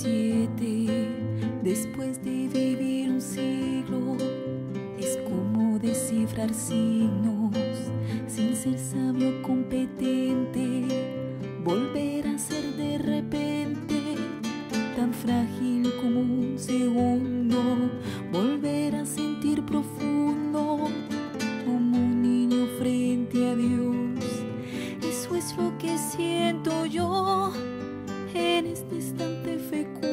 7, después de vivir un siglo, es como descifrar signos, sin ser sabio competente, volver a ser de repente tan frágil como un segundo, volver a sentir profundo como un niño frente a Dios. Eso es lo que siento yo en este instante fecundo.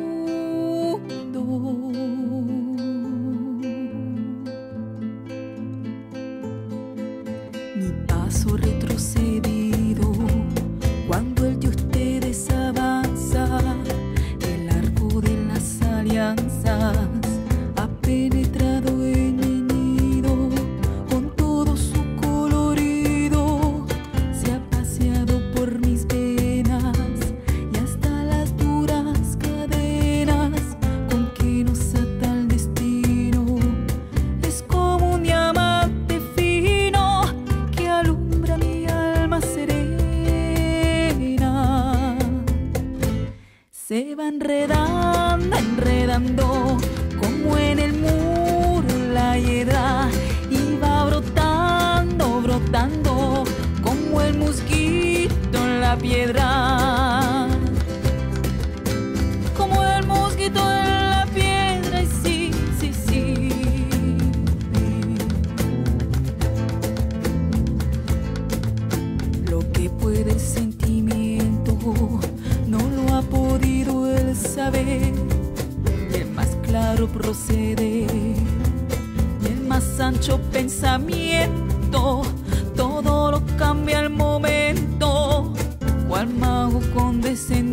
Mi paso retrocedido cuando el de ustedes avanza, el arco de las alianzas ha penetrado en mi nido con todo su colorido, se ha paseado por mis venas y hasta las duras cadenas con que nos ata el destino. Es como un diamante fino que alumbra mi alma serena. Se va enredando, enredando como en el muro la hiedra, y va brotando, brotando como el mosquito en la piedra. Como el mosquito en la piedra, y sí, sí, sí. Lo que puede el sentimiento no lo ha podido él saber. El más claro proceder y el más ancho pensamiento, todo lo cambia al momento, cual mago condescendiente